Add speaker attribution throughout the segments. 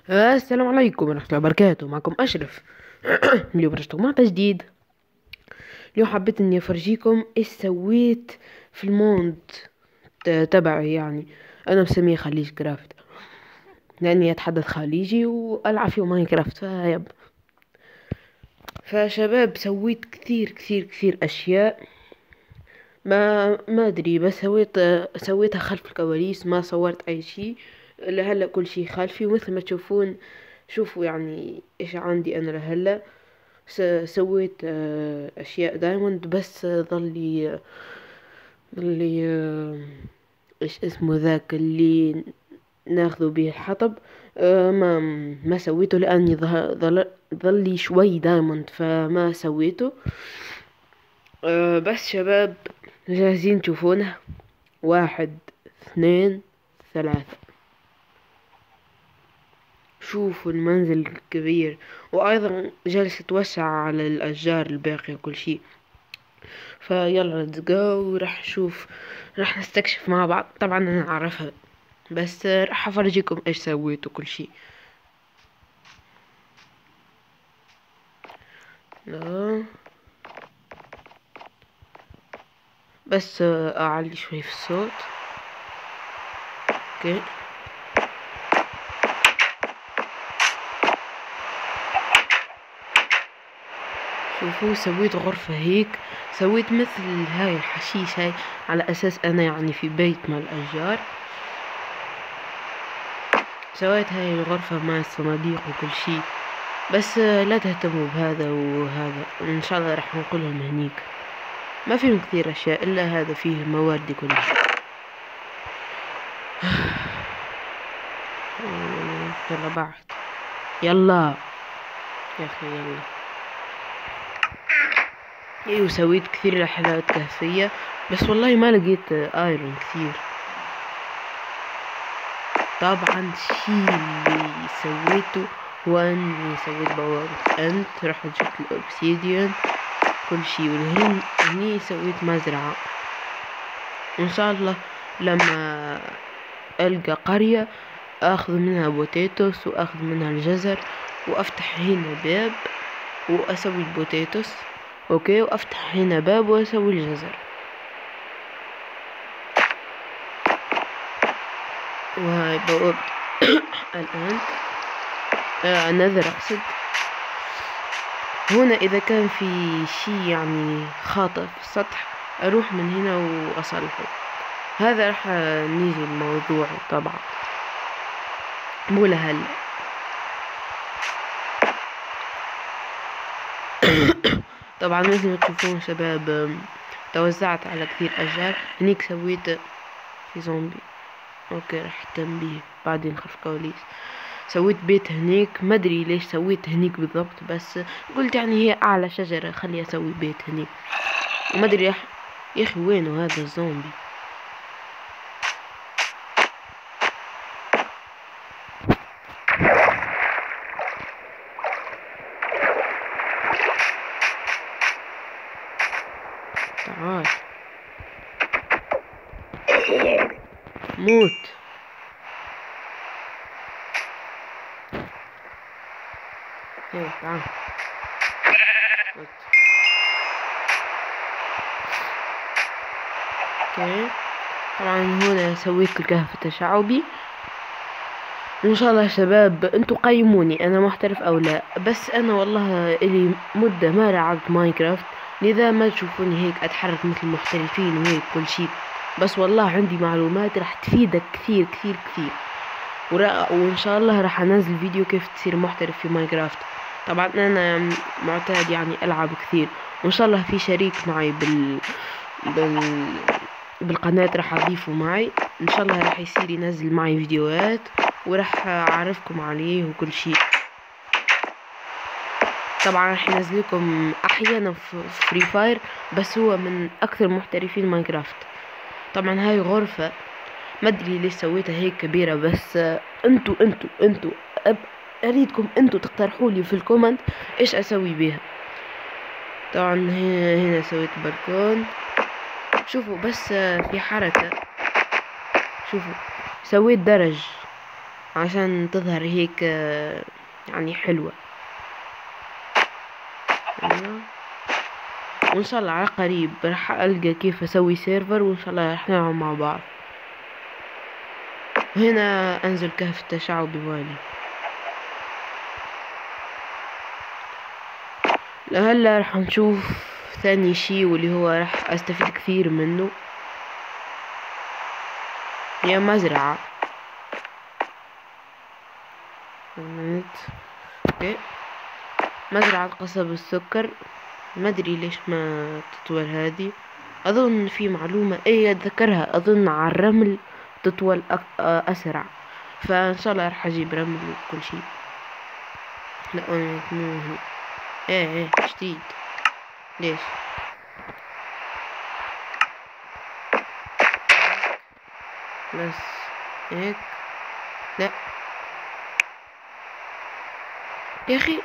Speaker 1: السلام عليكم ورحمة الله وبركاته. معكم أشرف. اليوم رجعت مقطع جديد. اليوم حبيت إني أفرجيكم إيش سويت في الموند تبعي. يعني أنا مسميه خليج كرافت لأني أتحدث خليجي وألعب فيه ماينكرافت. فشباب سويت كثير كثير كثير أشياء. ما أدري، بس سويتها خلف الكواليس، ما صورت أي شيء. لهلا كل شيء خلفي، ومثل ما تشوفون. شوفوا يعني إيش عندي أنا لهلا. سويت أشياء دايموند، بس ظل لي إيش اسمه ذاك اللي ناخذه به الحطب. ما سويته لأني ظل لي شوي دايموند، فما سويته. بس شباب، جاهزين تشوفونه؟ 1 2 3. شوفوا المنزل الكبير، وأيضا جالس أتوسع على الأشجار الباقية وكل شيء. فيلا ليتس جو، راح نستكشف مع بعض. طبعا انا اعرفها، بس راح افرجيكم ايش سويت وكل شيء. لا، بس اعلي شوي في الصوت. اوكي. شوفوا، سويت غرفة هيك. سويت مثل هاي الحشيش هاي، على اساس انا يعني في بيت مع الاشجار. سويت هاي الغرفة مع الصناديق وكل شيء. بس لا تهتموا بهذا وهذا، ان شاء الله راح ننقلهم هنيك. ما فيهم كثير اشياء الا هذا، فيه مواد كل شيء. يلا بعد، يلا يا اخي يلا. ايوه، سويت كثير رحلات كهفية، بس والله ما لقيت ايرون كثير. طبعا الشي اللي سويته هو اني سويت بوابة انت، رحت جبت الاوبسيديان كل شي، هني سويت مزرعة. وان شاء الله لما القى قرية اخذ منها بوتيتوس واخذ منها الجزر، وافتح هنا باب واسوي البوتيتوس. اوكي، وافتح هنا باب واسوي الجزر. وهاي بوابة الآن. نذر أقصد. هنا إذا كان في شي يعني خاطئ في السطح، أروح من هنا وأصلحه. هذا راح نيجي الموضوع طبعا، مو لهلا. طبعا مثل ما تشوفون شباب، توزعت على كثير أشجار. هنيك سويت في زومبي. اوكي، راح تنبيه بعدين خلف كواليس. سويت بيت هنيك، ما ادري ليش سويت هنيك بالضبط، بس قلت يعني هي اعلى شجرة خلي اسوي بيت هنيك. وما ادري يا اخي وينه هذا الزومبي؟ تعال موت. ايه تعال موت. اوكي، طبعا هنا سويت الكهف التشعبي. وان شاء الله يا شباب انتوا قيموني انا محترف او لا، بس انا والله الي مدة ما لعبت ماينكرافت، لذا ما تشوفوني هيك اتحرك مثل المحترفين وهيك كل شيء. بس والله عندي معلومات راح تفيدك كثير كثير كثير. وان شاء الله راح انزل فيديو كيف تصير محترف في ماينكرافت. طبعا انا معتاد يعني العب كثير، وان شاء الله في شريك معي بال... بالقناة راح اضيفه معي. ان شاء الله راح يصير ينزل معي فيديوهات، وراح اعرفكم عليه وكل شيء. طبعا راح ينزل لكم احيانا في فري فاير، بس هو من اكثر محترفين ماينكرافت. طبعا هاي غرفة ما ادري ليش سويتها هيك كبيرة، بس انتوا اريدكم انتوا تقترحوا لي في الكومنت ايش اسوي بيها. طبعا هنا سويت بالكون. شوفوا بس في حركة. شوفوا سويت درج. عشان تظهر هيك يعني حلوة. أيوة. وان شاء الله على قريب راح القى كيف اسوي سيرفر، وان شاء الله راح نلعب مع بعض. هنا انزل كهف التشعب بوالي. هلا راح نشوف ثاني شي واللي هو راح استفيد كثير منه، هي مزرعة. اوكي، مزرعة قصب السكر. ما ادري ليش ما تطول هذه. اظن في معلومة اتذكرها، اظن على الرمل تطول اسرع، فان شاء الله راح اجيب رمل وكل شيء. لا انا مو هنا. ايه جديد. ليش؟ بس هيك. لا يا اخي،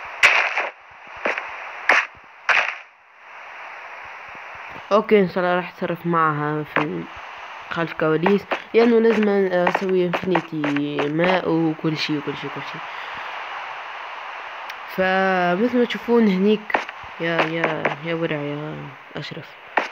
Speaker 1: اوكي ان شاء الله راح اتصرف معها في خلف كواليس، لانه لازم اسوي انفينيتي ماء وكل شيء وكل شيء كل شيء. فمثل ما تشوفون هنيك يا ورع يا اشرف.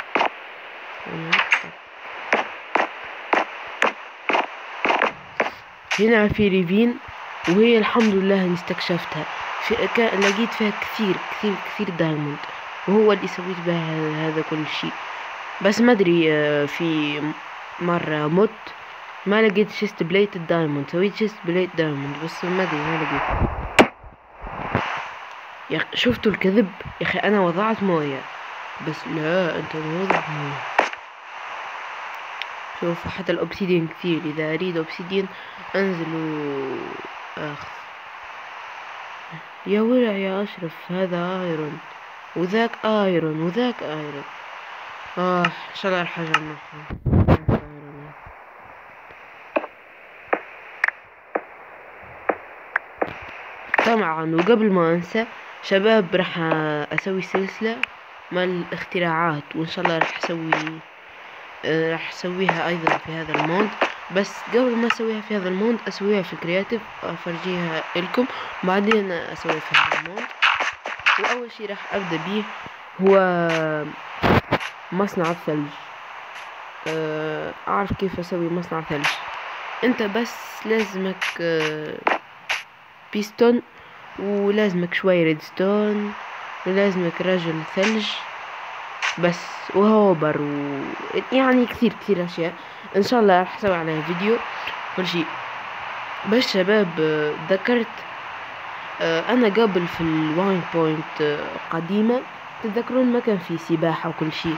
Speaker 1: هنا في ريفين، وهي الحمد لله اني استكشفتها. لقيت فيها كثير كثير كثير دايموند، وهو اللي سويت بها هذا كل شيء. بس ما ادري في مرة مت ما لقيت شيست بليت الدايموند، سويت شيست بليت دايموند بس ما ادري ما لقيت. يا أخي شفتوا الكذب يا اخي، انا وضعت موية بس لا انت ما وضعت موية. شوف حتى الاوبسيديان كثير، اذا اريد اوبسيديان انزل اخذ. يا ورع يا اشرف، هذا ايرون وذاك ايرون وذاك ايرون. ان شاء الله راح اجمعهم. طبعا وقبل ما انسى شباب، راح اسوي سلسلة مال الاختراعات، وان شاء الله راح اسويها ايضا في هذا المود. بس قبل ما اسويها في هذا المود اسويها في الكرياتيف افرجيها لكم، بعدين اسويها في هذا المود. واول شي راح ابدا به هو مصنع الثلج. اعرف كيف اسوي مصنع ثلج. انت بس لازمك بيستون، ولازمك شوي ريدستون، ولازمك رجل ثلج بس، وهوبر يعني كثير كثير اشياء. ان شاء الله راح اسوي عليها فيديو كل شيء. بس شباب ذكرت انا قبل في الواين بوينت قديمة، تتذكرون ما كان في سباحة وكل شيء،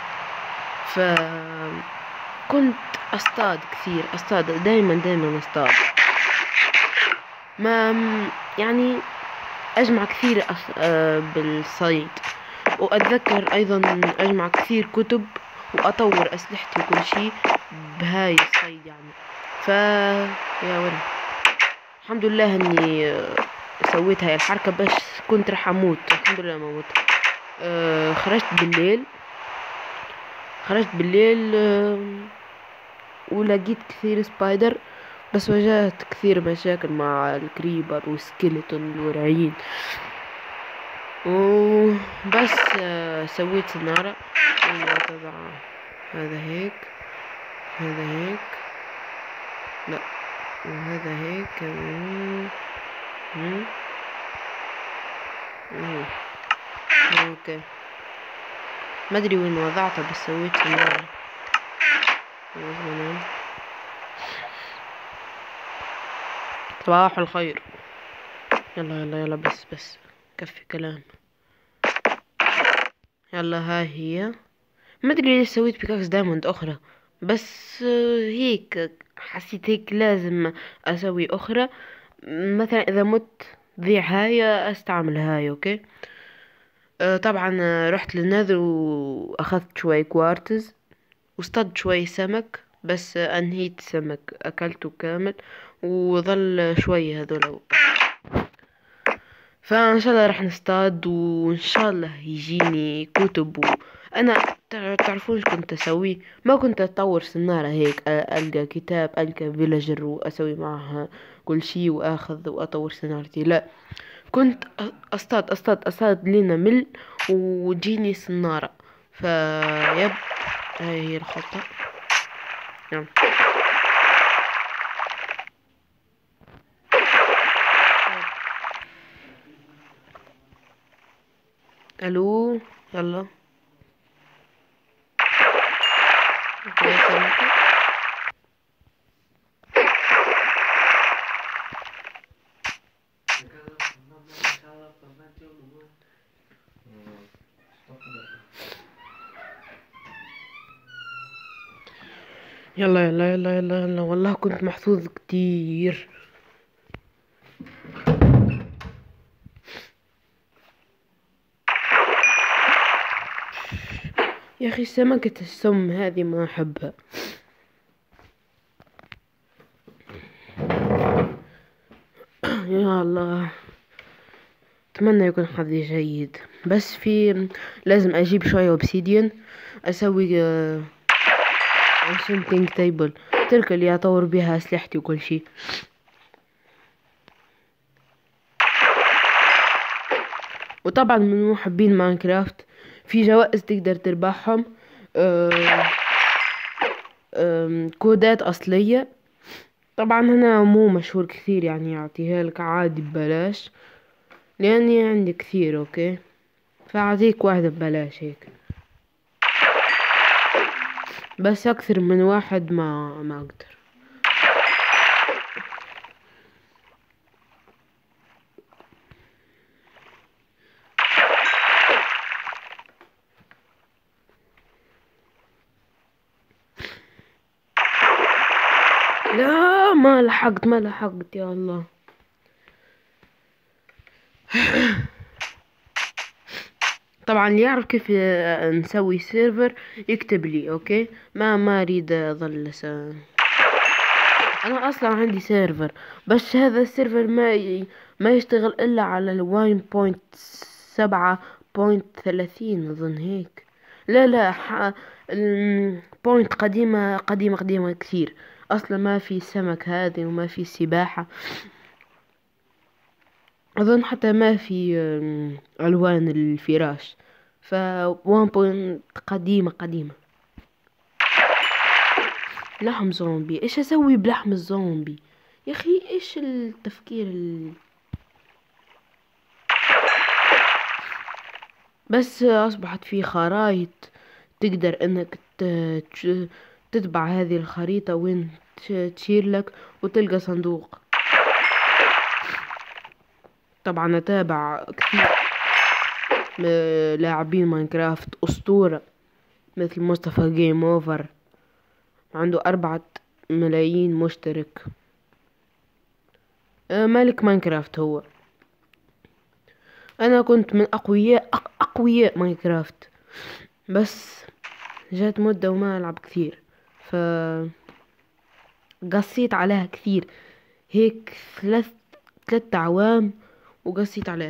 Speaker 1: فكنت اصطاد كثير، اصطاد دايما اصطاد. ما يعني اجمع كثير بالصيد، واتذكر ايضا اجمع كثير كتب واطور اسلحتي وكل شيء بهاي الصيد يعني. يا ولد الحمد لله اني سويت هاي الحركة، بس كنت راح اموت. الحمد لله ما موت. خرجت بالليل ولقيت كثير سبايدر، بس واجهت كثير مشاكل مع الكريبر والسكيلتون الورعين، وبس سويت سنارة. طبعا هذا هيك، هذا هيك، لا وهذا هيك. اوكي ما ادري وين وضعتها، بس سويت سنارة. صباح الخير. يلا بس كفي كلام. يلا هاي هي. ما ادري ليش سويت بيكاكس دايموند اخرى، بس هيك حسيت هيك لازم اسوي اخرى. مثلا اذا مت ضيع هاي استعمل هاي. اوكي طبعا رحت للنذر واخذت شوي كوارتز واصطدت شوي سمك، بس انهيت سمك اكلته كامل وظل شوي هذول. فان شاء الله راح نصطاد، وان شاء الله يجيني كتب. انا تعرفون ايش كنت اسوي؟ ما كنت اطور سنارة هيك، القى كتاب، القى فيلاجر واسوي معها كل شي واخذ واطور سنارتي. لا، كنت اصطاد لين مل وتجيني صنارة. يب، هاي هي الخطة. نعم. الو، يلا. يا سمكة. يلا يلا يلا يلا يلا، والله كنت محظوظ كتير. يا اخي سمكة السم هذه ما احبها. يا الله، اتمنى يكون حظي جيد. بس لازم اجيب شوية اوبسيديان اسوي enchanting table، تلك اللي اطور بها اسلحتي وكل شي. وطبعا من محبين ماينكرافت في جوائز تقدر تربحهم، كودات اصلية. طبعا انا مو مشهور كثير يعني اعطيها لك عادي ببلاش، لاني عندي كثير. اوكي، فاعطيك واحدة ببلاش هيك، بس اكثر من واحد ما اقدر. لا، ما لحقت يا الله. طبعا اللي يعرف كيف نسوي سيرفر يكتب لي. اوكي، ما اريد اظل انا اصلا عندي سيرفر، بس هذا السيرفر ما يشتغل الا على ال 1.7.30 اظن هيك. لا لا، البوينت قديمة قديمة قديمة كثير. اصلا ما في سمك هذه وما في سباحة. اظن حتى ما في الوان الفراش. ف 1 قديمة قديمة. لحم زومبي؟ ايش اسوي بلحم الزومبي يا اخي؟ ايش التفكير بس اصبحت في خرايط تقدر انك تتبع هذه الخريطة وين تشير لك وتلقى صندوق. طبعا اتابع كثير لاعبين ماينكرافت اسطورة مثل مصطفى جيم اوفر، عنده 4 ملايين مشترك. ملك ماينكرافت هو. انا كنت من اقوياء ماينكرافت، بس جات مدة وما العب كثير، ف قصيت عليها كثير هيك 3 أعوام وقصيت عليها.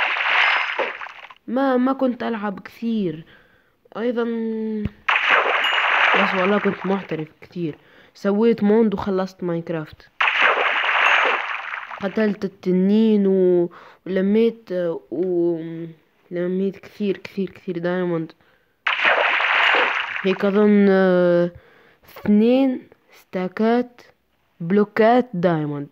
Speaker 1: ما كنت العب كثير ايضا، بس والله كنت محترف كثير. سويت موند وخلصت ماينكرافت، قتلت التنين ولميت لميت كثير كثير كثير دايموند. هيك اظن 2 ستاكات بلوكات دايموند.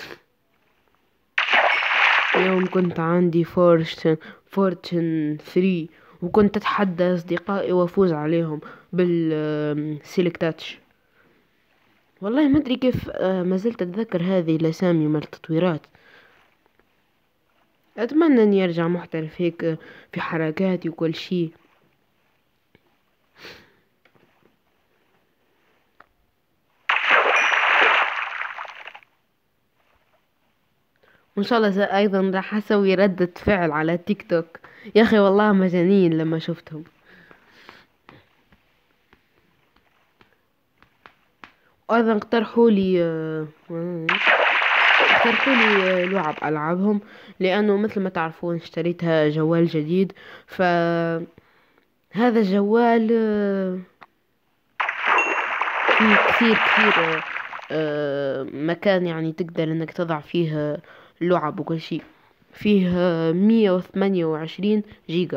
Speaker 1: يوم كنت عندي فورتشن 3 وكنت اتحدى اصدقائي وافوز عليهم بالسيلكتاتش. والله ما ادري كيف ما زلت اتذكر هذه الاسامي مال التطويرات. اتمنى اني ارجع محترف هيك في حركاتي وكل شي. وان شاء الله ايضا راح اسوي ردة فعل على تيك توك. يا اخي والله مجانين لما شفتهم. وايضا اقترحوا لي لعب العبهم، لانه مثل ما تعرفون اشتريتها جوال جديد. فهذا الجوال فيه كثير كثير مكان يعني تقدر انك تضع فيه لعب وكل شيء. فيه 128 جيجا.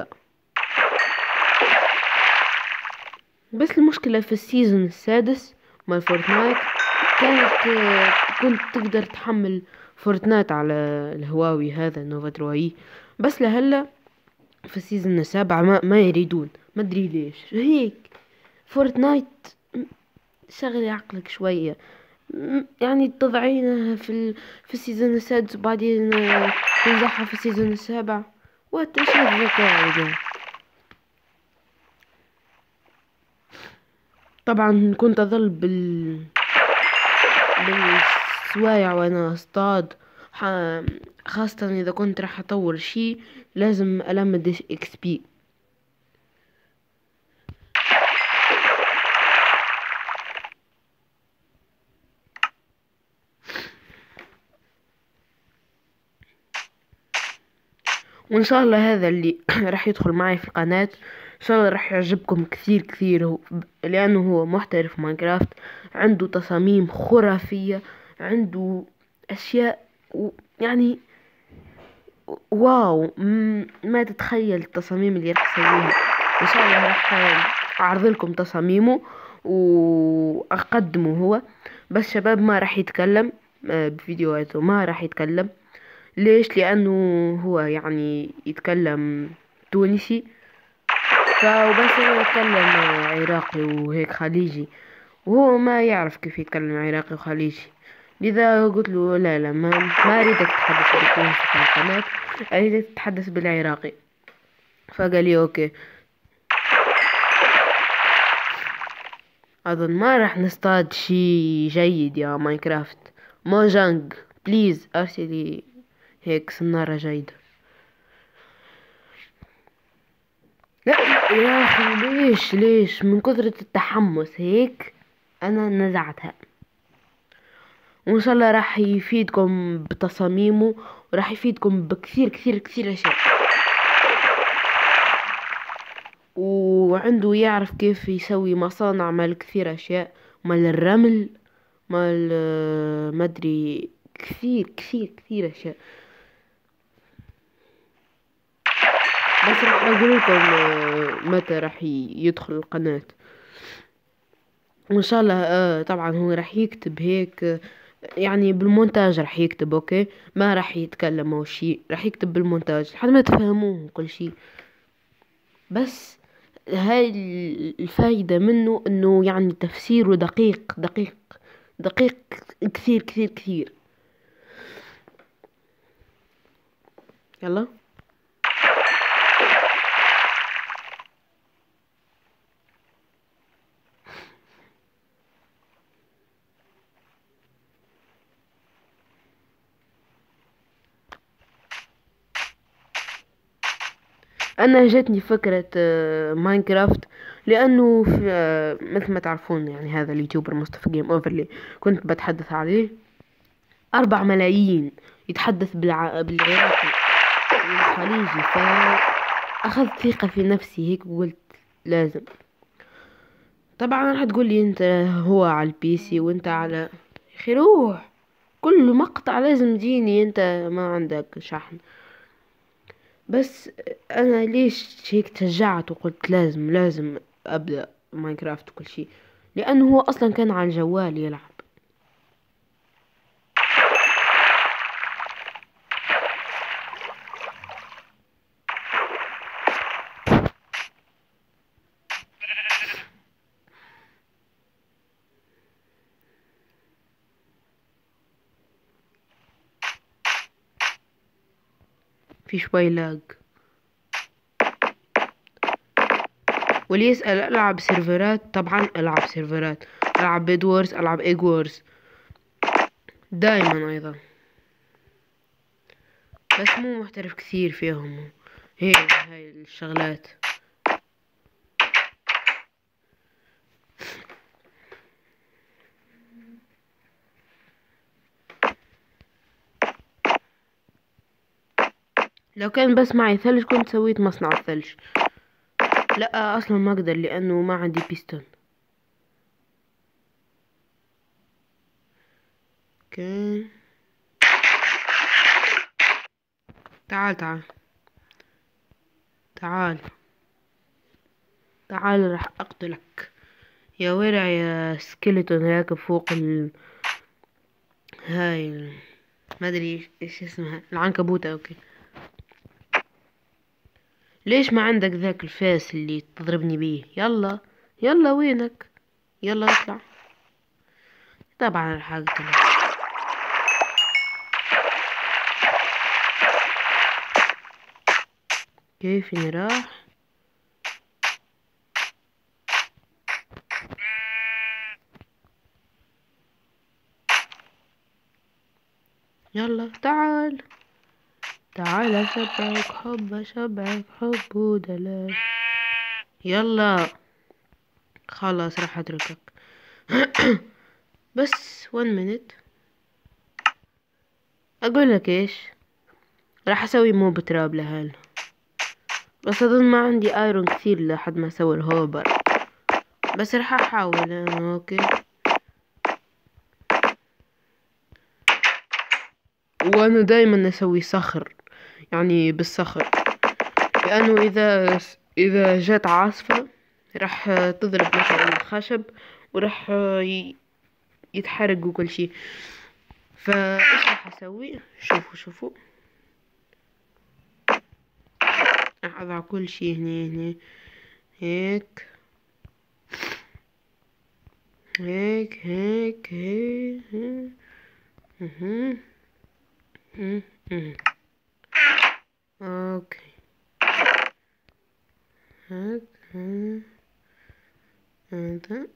Speaker 1: بس المشكلة في السيزون السادس مال فورتنايت كانت كنت تقدر تحمل فورتنايت على الهواوي هذا نوفا 3 بس لهلا في السيزون السابع ما يريدون، ما ادري ليش هيك. فورتنايت شغلي عقلك شوية، يعني تضعينها في السيزون السادس وبعدين تنزحها في السيزون السابع. وات ايش الذكاء ده؟ طبعا كنت اظل بالسوايع وانا اصطاد، خاصة اذا كنت راح اطور شي لازم المد اكس بي. وان شاء الله هذا اللي راح يدخل معي في القناة ان شاء الله راح يعجبكم كثير كثير. لانه هو محترف ماينكرافت، عنده تصاميم خرافية، عنده اشياء يعني واو، ما تتخيل التصاميم اللي راح يسويها. ان شاء الله راح اعرض لكم تصاميمه واقدمه هو. بس شباب ما راح يتكلم بفيديوهاته، ما راح يتكلم. ليش؟ لانه هو يعني يتكلم تونسي، فبس هو يتكلم عراقي وهيك خليجي، وهو ما يعرف كيف يتكلم عراقي وخليجي. لذا قلت له لا لا، ما اريدك تتحدث بالتونسي في القناة، اريدك تتحدث بالعراقي. فقال لي اوكي. اظن ما راح نصطاد شي جيد يا ماينكرافت. موجانج بليز ارسلي هيك صنارة جيدة. لا يا اخي، ليش من كثرة التحمس هيك انا نزعتها. وان شاء الله راح يفيدكم بتصاميمه، وراح يفيدكم بكثير كثير كثير اشياء. وعنده يعرف كيف يسوي مصانع مال كثير اشياء، مال الرمل، مال مدري كثير كثير كثير اشياء. بس راح اقول لكم متى راح يدخل القناة. وان شاء الله طبعا هو راح يكتب هيك يعني بالمونتاج راح يكتب اوكي، ما راح يتكلم او شيء، راح يكتب بالمونتاج لحد ما تفهموه كل شيء. بس هاي الفايدة منه انه يعني تفسيره دقيق دقيق دقيق كثير كثير كثير. يلا انا جاتني فكرة ماينكرافت، لانه في مثل ما تعرفون يعني هذا اليوتيوبر مصطفى جيم اوفر اللي كنت بتحدث عليه 4 ملايين يتحدث بالعراقي والخليجي، فاخذت ثقة في نفسي هيك وقلت لازم. طبعا راح تقولي انت هو على البي سي وانت على، يا اخي روح، كل مقطع لازم تجيني انت ما عندك شحن. بس انا ليش هيك تشجعت وقلت لازم ابدأ ماينكرافت وكل شيء، لانه هو اصلا كان على الجوال يلعب. في شوي لاج. واللي يسأل العب سيرفرات، طبعا العب سيرفرات، العب بيد وورز، العب ايج وورز دايما ايضا، بس مو محترف كثير فيهم هاي الشغلات. لو كان بس معي ثلج كنت سويت مصنع الثلج. لا اصلا ما اقدر لانه ما عندي بيستون. اوكي تعال تعال تعال تعال، راح اقتلك يا ورع يا سكيلتون راكب فوق هاي ما ادري ايش اسمها، العنكبوتة. اوكي ليش ما عندك ذاك الفاس اللي تضربني بيه؟ يلا يلا وينك؟ يلا اطلع. طبعا راح اقتلك. كيف اني راح؟ يلا تعال تعال اشبعك حب، اشبعك حب ودلال. يلا خلاص راح اتركك. بس 1 minute. اقول لك ايش، راح اسوي موب تراب لهال، بس اظن ما عندي ايرون كثير لحد ما اسوي الهوبر، بس راح احاول انا. اوكي وانا دايما اسوي صخر، يعني بالصخر، لانه اذا جات عاصفة راح تضرب مثلا الخشب وراح يتحرق وكل شي. فايش راح اسوي؟ شوفوا راح اضع كل شي هني هيك هيك هيك هيك. مهم. اوكي هيك هذا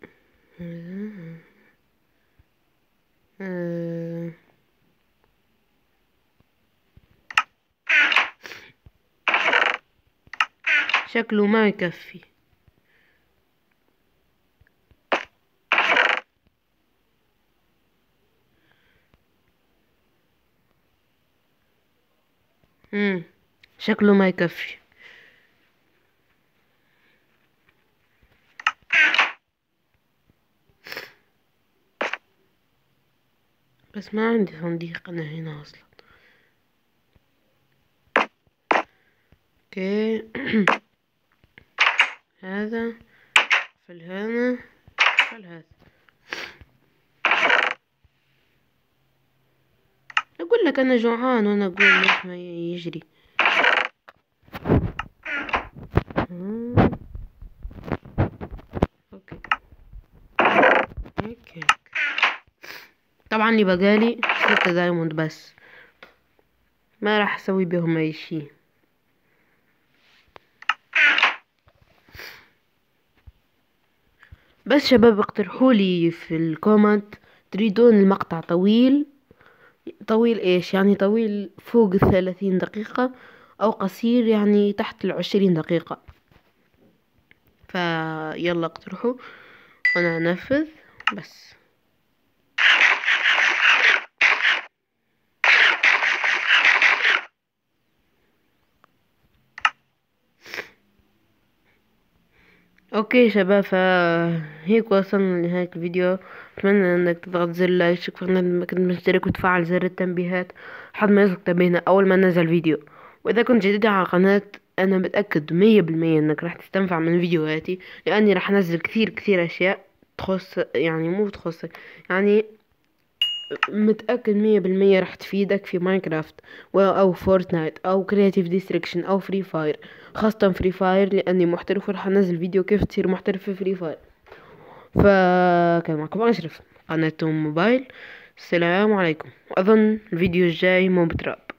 Speaker 1: شكله ما يكفي. شكله ما يكفي. بس ما عندي صنديق انا هنا اصلا. اوكي هذا فل هنا فل هذا. اقول لك انا جوعان وانا اقول ليش ما يجري. اوكي هيك طبعا اللي بقالي 6 دايموند بس، ما راح اسوي بهم اي شي. بس شباب اقترحوا لي في الكومنت، تريدون المقطع طويل؟ طويل ايش يعني؟ طويل فوق 30 دقيقة او قصير يعني تحت 20 دقيقة؟ فيلا اقترحوا وانا انفذ. بس اوكي شباب، فهيك وصلنا لنهاية الفيديو. اتمنى انك تضغط زر لايك، شكرا انك مشترك وتفعل زر التنبيهات لحد ما يوصلك تنبيهنا اول ما ننزل فيديو. واذا كنت جديد على القناة انا متأكد 100% انك راح تستنفع من فيديوهاتي، لاني راح انزل كثير اشياء تخص، يعني مو تخصك، يعني متأكد 100% راح تفيدك في ماينكرافت أو فورتنايت أو كرياتيف ديستركشن أو فري فاير، خاصة فري فاير لأني محترف وراح أنزل فيديو كيف تصير محترف في فري فاير. فكان معكم أشرف قناة موبايل. السلام عليكم، وأظن الفيديو الجاي مو بتراب.